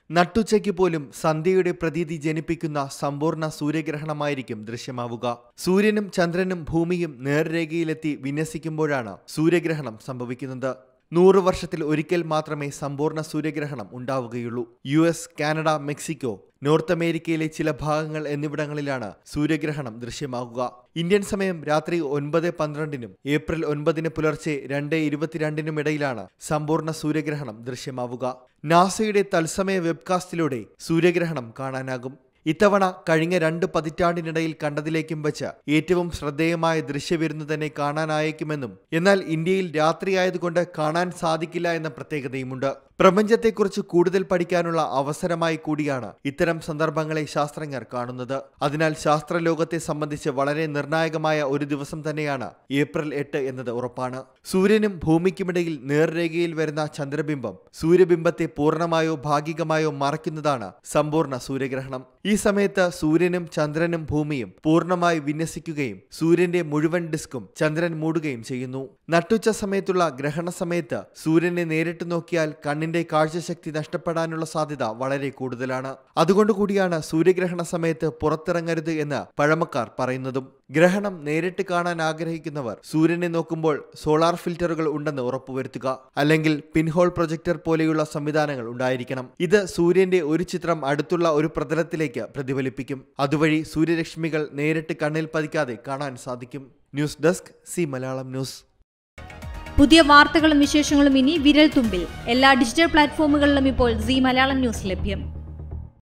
നട്ടുച്ചയ്ക്ക് പോലും സന്ധ്യയുടെ പ്രതീതി ജനിപ്പിക്കുന്ന സമ്പൂർണ്ണ സൂര്യഗ്രഹണമായിരിക്കും ദൃശ്യമാവുക. സൂര്യനും ചന്ദ്രനും ഭൂമിയും നേർരേഖയിലെത്തി വിന്യസിക്കുമ്പോഴാണ് സൂര്യഗ്രഹണം സംഭവിക്കുന്നത്. 100 വർഷത്തിൽ ഒരിക്കൽ മാത്രമേ സമ്പൂർണ്ണ സൂര്യഗ്രഹണം ഉണ്ടാവുകയുള്ളൂ. US, കാനഡ, മെക്സിക്കോ, നോർത്ത് അമേരിക്കയിലെ ചില ഭാഗങ്ങൾ എന്നിവിടങ്ങളിലാണ് സൂര്യഗ്രഹണം ദൃശ്യമാകുക. ഇന്ത്യൻ സമയം രാത്രി 9:12 ഏപ്രിൽ 9 പുലർച്ചെ 2:22 ഇടയിലാണ് സമ്പൂർണ്ണ സൂര്യഗ്രഹണം ദൃശ്യമാവുക. നാസയുടെ തത്സമയ വെബ്കാസ്റ്റിലൂടെ സൂര്യഗ്രഹണം കാണാനാകും. ഇത്തവണ കഴിഞ്ഞ 2 പതിറ്റാണ്ടിനിടയിൽ കണ്ടതിലേക്കും വെച്ച് ഏറ്റവും ശ്രദ്ധേയമായ ദൃശ്യവിരുന്ന് തന്നെ കാണാനായേക്കുമെന്നും, എന്നാൽ ഇന്ത്യയിൽ രാത്രിയായതുകൊണ്ട് കാണാൻ സാധിക്കില്ല എന്ന പ്രത്യേകതയുമുണ്ട്. പ്രപഞ്ചത്തെക്കുറിച്ച് കൂടുതൽ പഠിക്കാനുള്ള അവസരമായി കൂടിയാണ് ഇത്തരം സന്ദർഭങ്ങളെ ശാസ്ത്രജ്ഞർ കാണുന്നത്. അതിനാൽ ശാസ്ത്രലോകത്തെ സംബന്ധിച്ച് വളരെ നിർണായകമായ ഒരു ദിവസം തന്നെയാണ് ഏപ്രിൽ 8 എന്നത് ഉറപ്പാണ്. സൂര്യനും ഭൂമിക്കുമിടയിൽ നേർരേഖയിൽ വരുന്ന ചന്ദ്രബിംബം സൂര്യബിംബത്തെ പൂർണ്ണമായോ ഭാഗികമായോ മറയ്ക്കുന്നതാണ് സമ്പൂർണ്ണ സൂര്യഗ്രഹണം. ഈ സമയത്ത് സൂര്യനും ചന്ദ്രനും ഭൂമിയും പൂർണ്ണമായി വിന്യസിക്കുകയും സൂര്യന്റെ മുഴുവൻ ഡിസ്കും ചന്ദ്രൻ മൂടുകയും ചെയ്യുന്നു. നട്ടുച്ച സമയത്തുള്ള ഗ്രഹണ സമയത്ത് സൂര്യനെ നേരിട്ട് നോക്കിയാൽ കണ്ണിന്റെ കാഴ്ചശക്തി നഷ്ടപ്പെടാനുള്ള സാധ്യത വളരെ കൂടുതലാണ്. അതുകൊണ്ടുകൂടിയാണ് സൂര്യഗ്രഹണ സമയത്ത് പുറത്തിറങ്ങരുത് എന്ന് പഴമക്കാർ പറയുന്നതും. ഗ്രഹണം നേരിട്ട് കാണാൻ ആഗ്രഹിക്കുന്നവർ സൂര്യനെ നോക്കുമ്പോൾ സോളാർ ഫിൽറ്ററുകൾ ഉണ്ടെന്ന് ഉറപ്പുവരുത്തുക. അല്ലെങ്കിൽ പിൻഹോൾ പ്രൊജക്ടർ പോലെയുള്ള സംവിധാനങ്ങൾ ഉണ്ടായിരിക്കണം. ഇത് സൂര്യന്റെ ഒരു ചിത്രം അടുത്തുള്ള ഒരു പ്രതലത്തിലേക്ക് പ്രതിഫലിപ്പിക്കും. അതുവഴി സൂര്യരശ്മികൾ നേരിട്ട് കണ്ണിൽ പതിക്കാതെ കാണാൻ സാധിക്കും. News desk C Malayalam news. പുതിയ വാർത്തകളും വിശേഷങ്ങളും ഇനി വിരൽ തുമ്പിൽ. എല്ലാ ഡിജിറ്റൽ പ്ലാറ്റ്ഫോമുകളിലും ഇപ്പോൾ സി മലയാളം ന്യൂസ് ലഭ്യം.